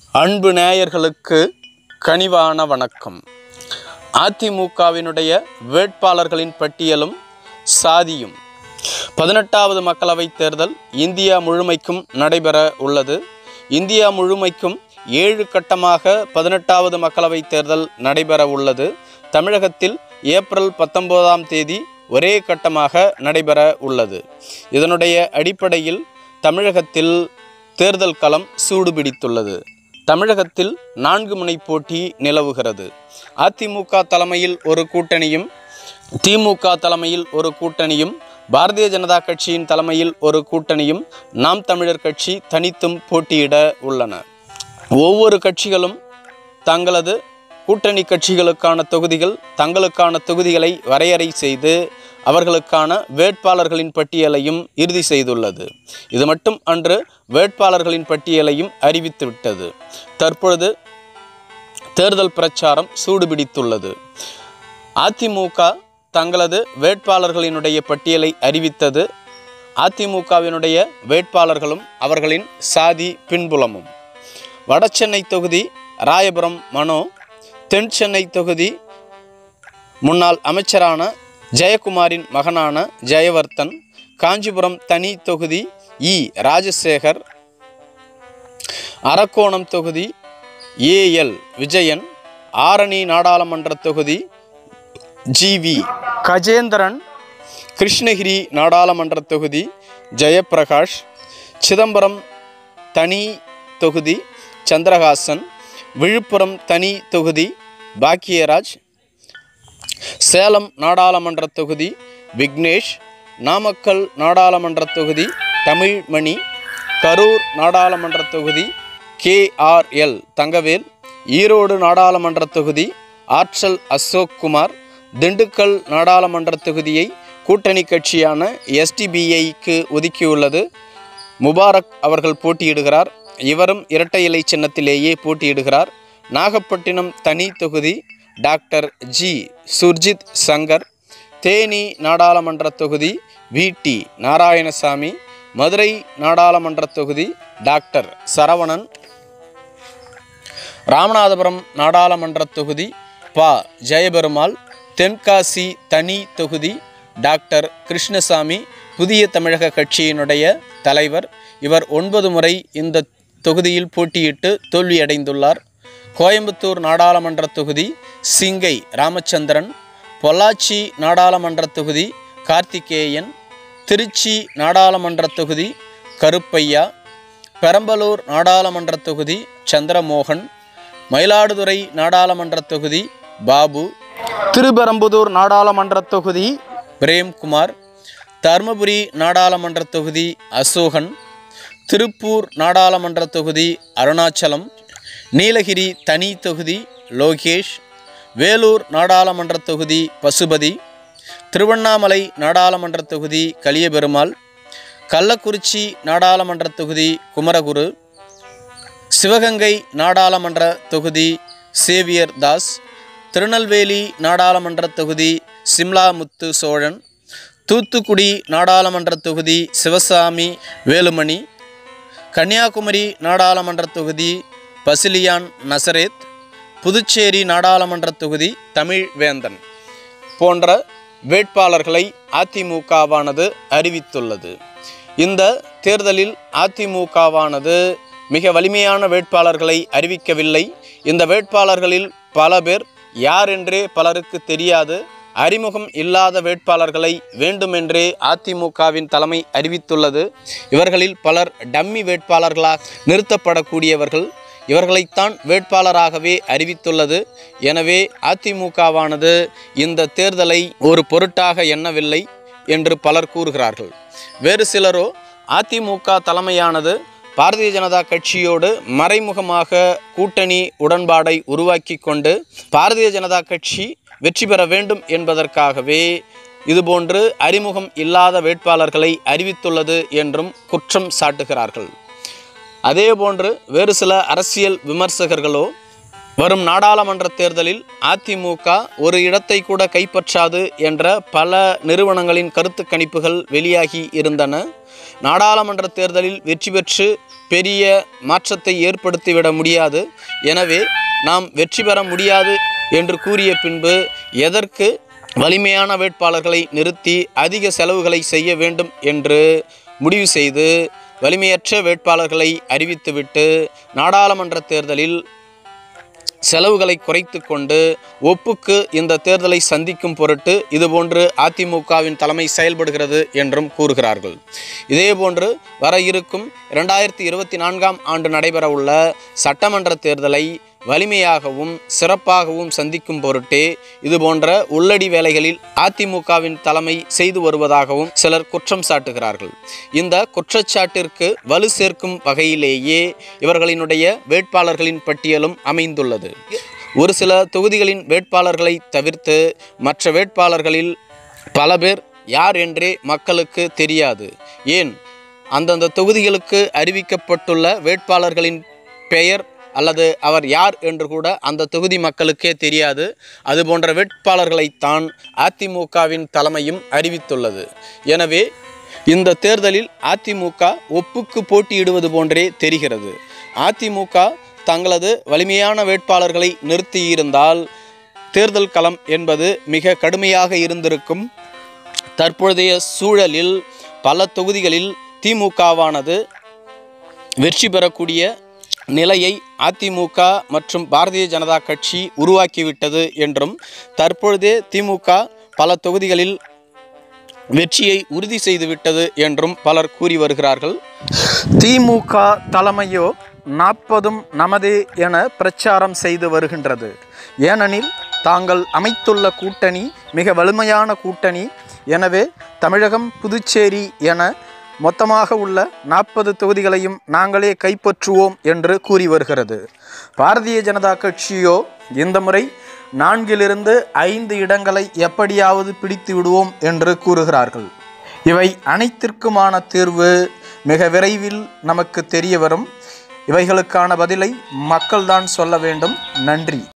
அன்பு நேயர்களுக்கு கனிவான வணக்கம். அதிமுகவினுடைய வேட்பாளர்களின் பட்டியலும் சாதியும் 18வது மக்களவைத் தேர்தல் இந்தியா முழுமைக்கும் நடைபெற உள்ளது. இந்தியா முழுமைக்கும் 7 கட்டமாக 18வது மக்களவைத் தேர்தல் நடைபெற உள்ளது. தமிழகத்தில் ஏப்ரல் 19ஆம் தேதி ஒரே கட்டமாக நடைபெற உள்ளது. இதனுடைய அடிப்படையில் தமிழகத்தில் தேர்தல் களம் சூடுபிடித்துள்ளது. தமிழகத்தில் 4 முனை போட்டி நிலவுகிறது. அதிமுக தலைமையில் ஒரு கூட்டணியும், திமுக தலைமையில் ஒரு கூட்டணியும், பாரதிய ஜனதா கட்சியின் தலைமையில் ஒரு கூட்டணியும், நாம் தமிழர் கட்சி தனித்தும் போட்டியிட உள்ளன. ஒவ்வொரு கட்சிகளும் தங்களது கூட்டணி கட்சிகளுக்கான தொகுதிகளை வரையறை செய்து அவர்களுக்கான வேட்பாளர்களின் பட்டியலையும் இறுதி செய்துள்ளது. இது மட்டும் அன்று வேட்பாளர்களின் பட்டியலையும் அறிவித்துவிட்டது. தற்பொழுது தேர்தல் பிரச்சாரம் சூடுபிடித்துள்ளது. அதிமுக தங்களது வேட்பாளர்களினுடைய பட்டியலை அறிவித்தது. அதிமுகவினுடைய வேட்பாளர்களும் அவர்களின் சாதி பின்புலமும். வடசென்னை தொகுதி ராயபுரம் மனோ, தென் சென்னை தொகுதி முன்னாள் அமைச்சரான ஜெயக்குமாரின் மகனான ஜெயவர்தன், காஞ்சிபுரம் தனி தொகுதி ராஜசேகர், அரக்கோணம் தொகுதி ஏஎல் விஜயன், ஆரணி நாடாளுமன்ற தொகுதி ஜிவி கஜேந்திரன், கிருஷ்ணகிரி நாடாளுமன்ற தொகுதி ஜெயப்பிரகாஷ், சிதம்பரம் தனி தொகுதி சந்திரஹாசன், விழுப்புரம் தனி தொகுதி பாக்கியராஜ், சேலம் நாடாளுமன்ற தொகுதி விக்னேஷ், நாமக்கல் நாடாளுமன்ற தொகுதி தமிழ்மணி, கரூர் நாடாளுமன்ற தொகுதி KRL தங்கவேல், ஈரோடு நாடாளுமன்ற தொகுதி ஆற்றல் அசோக்குமார், திண்டுக்கல் நாடாளுமன்ற தொகுதியை கூட்டணி கட்சியான SDBIக்கு ஒதுக்கியுள்ளது. முபாரக் அவர்கள் போட்டியிடுகிறார். இவரும் இரட்டை இலை சின்னத்திலேயே போட்டியிடுகிறார். நாகப்பட்டினம் தனி தொகுதி டாக்டர் ஜி சுர்ஜித் சங்கர், தேனி நாடாளுமன்ற தொகுதி VT நாராயணசாமி, மதுரை நாடாளுமன்ற தொகுதி டாக்டர் சரவணன், ராமநாதபுரம் நாடாளுமன்ற தொகுதி ஜெயபெருமாள், தென்காசி தனி தொகுதி டாக்டர் கிருஷ்ணசாமி புதிய தமிழக கட்சியினுடைய தலைவர். இவர் 9 முறை இந்த தொகுதியில் போட்டியிட்டு தோல்வியடைந்துள்ளார். கோயம்புத்தூர் நாடாளுமன்ற தொகுதி சிங்கை ராமச்சந்திரன், பொள்ளாச்சி நாடாளுமன்ற தொகுதி கார்த்திகேயன், திருச்சி நாடாளுமன்ற தொகுதி கருப்பையா, பெரம்பலூர் நாடாளுமன்ற தொகுதி சந்திரமோகன், மயிலாடுதுறை நாடாளுமன்ற தொகுதி பாபு, திருப்பெரும்புதூர் நாடாளுமன்ற தொகுதி பிரேம்குமார், தருமபுரி நாடாளுமன்ற தொகுதி அசோகன், திருப்பூர் நாடாளுமன்ற தொகுதி அருணாச்சலம், நீலகிரி தனி தொகுதி லோகேஷ், வேலூர் நாடாளுமன்ற தொகுதி பசுபதி, திருவண்ணாமலை நாடாளுமன்ற தொகுதி கலியபெருமாள், கள்ளக்குறிச்சி நாடாளுமன்ற தொகுதி குமரகுரு, சிவகங்கை நாடாளுமன்ற தொகுதி சேவியர் தாஸ், திருநெல்வேலி நாடாளுமன்ற தொகுதி சிம்லாமுத்து சோழன், தூத்துக்குடி நாடாளுமன்ற தொகுதி சிவசாமி வேலுமணி, கன்னியாகுமரி நாடாளுமன்ற தொகுதி பசிலியான் நசரேத், புதுச்சேரி நாடாளுமன்ற தொகுதி தமிழ்வேந்தன் போன்ற வேட்பாளர்களை அதிமுகவானது அறிவித்துள்ளது. இந்த தேர்தலில் அதிமுகவானது மிக வலிமையான வேட்பாளர்களை அறிவிக்கவில்லை. இந்த வேட்பாளர்களில் பல பேர் யார் என்றே பலருக்கு தெரியாது. அறிமுகம் இல்லாத வேட்பாளர்களை வேண்டுமென்றே அதிமுகவின் தலைமை அறிவித்துள்ளது. இவர்களில் பலர் டம்மி வேட்பாளர்களாக நிறுத்தப்படக்கூடியவர்கள். இவர்களைத்தான் வேட்பாளராகவே அறிவித்துள்ளது. எனவே அதிமுகவானது இந்த தேர்தலை ஒரு பொருட்டாக எண்ணவில்லை என்று பலர் கூறுகிறார்கள். வேறு சிலரோ அதிமுக தலைமையானது பாரதிய ஜனதா கட்சியோடு மறைமுகமாக கூட்டணி உடன்பாடை உருவாக்கி கொண்டு பாரதிய ஜனதா கட்சி வெற்றி பெற வேண்டும் என்பதற்காகவே இதுபோன்று அறிமுகம் இல்லாத வேட்பாளர்களை அறிவித்துள்ளது என்றும் குற்றம் சாட்டுகிறார்கள். அதேபோன்று வேறு சில அரசியல் விமர்சகர்களோ வரும் நாடாளுமன்ற தேர்தலில் அதிமுக ஒரு இடத்தை கூட கைப்பற்றாது என்ற பல நிறுவனங்களின் கருத்து கணிப்புகள் வெளியாகி இருந்தன. நாடாளுமன்ற தேர்தலில் வெற்றி பெற்று பெரிய மாற்றத்தை ஏற்படுத்திவிட முடியாது, எனவே நாம் வெற்றி பெற முடியாது என்று கூறிய பின்பு எதற்கு வலிமையான வேட்பாளர்களை நிறுத்தி அதிக செலவுகளை செய்ய வேண்டும் என்று முடிவு செய்து வலிமையற்ற வேட்பாளர்களை அறிவித்துவிட்டு நாடாளுமன்ற தேர்தலில் செலவுகளை குறைத்து கொண்டு ஒப்புக்கு இந்த தேர்தலை சந்திக்கும் பொருட்டு இதுபோன்று அதிமுகவின் தலைமை செயல்படுகிறது என்றும் கூறுகிறார்கள். இதேபோன்று வர இருக்கும் 2024ஆம் ஆண்டு நடைபெறவுள்ள சட்டமன்ற தேர்தலை வலிமையாகவும் சிறப்பாகவும் சந்திக்கும் பொருட்டே இதுபோன்ற உள்ளடி வேலைகளில் அதிமுகவின் தலைமை செய்து வருவதாகவும் சிலர் குற்றம் சாட்டுகிறார்கள். இந்த குற்றச்சாட்டிற்கு வலு சேர்க்கும் வகையிலேயே இவர்களினுடைய வேட்பாளர்களின் பட்டியலும் அமைந்துள்ளது. ஒரு சில தொகுதிகளின் வேட்பாளர்களை தவிர்த்து மற்ற வேட்பாளர்களில் பல பேர் யார் என்றே மக்களுக்கு தெரியாது. ஏன், அந்தந்த தொகுதிகளுக்கு அறிவிக்கப்பட்டுள்ள வேட்பாளர்களின் பெயர் அல்லது அவர் யார் என்று கூட அந்த தொகுதி மக்களுக்கே தெரியாது. அதுபோன்ற வேட்பாளர்களைத்தான் அதிமுகவின் தலைமையும் அறிவித்துள்ளது. எனவே இந்த தேர்தலில் அதிமுக ஒப்புக்கு போட்டியிடுவது போன்றே தெரிகிறது. அதிமுக தங்களது வலிமையான வேட்பாளர்களை நிறுத்தியிருந்தால் தேர்தல் களம் என்பது மிக கடுமையாக இருந்திருக்கும். தற்பொழுதைய சூழலில் பல தொகுதிகளில் திமுகவானது வெற்றி பெறக்கூடிய நிலையை அதிமுக மற்றும் பாரதிய ஜனதா கட்சி உருவாக்கிவிட்டது என்றும் தற்பொழுதே திமுக பல தொகுதிகளில் வெற்றியை உறுதி செய்துவிட்டது என்றும் பலர் கூறி வருகிறார்கள். திமுக தலைமையோ 40 நமதே என பிரச்சாரம் செய்து வருகின்றது. ஏனெனில் தாங்கள் அமைத்துள்ள கூட்டணி மிக வலிமையான கூட்டணி. எனவே தமிழகம், புதுச்சேரி என மொத்தமாக உள்ள 40 தொகுதிகளையும் நாங்களே கைப்பற்றுவோம் என்று கூறி வருகிறது. பாரதிய ஜனதா கட்சியோ இந்த முறை 4 - 5 இடங்களை எப்படியாவது பிடித்து விடுவோம் என்று கூறுகிறார்கள். இவை அனைத்திற்குமான தீர்வு மிக விரைவில் நமக்கு தெரிய வரும். இவைகளுக்கான பதிலை மக்கள்தான் சொல்ல வேண்டும். நன்றி.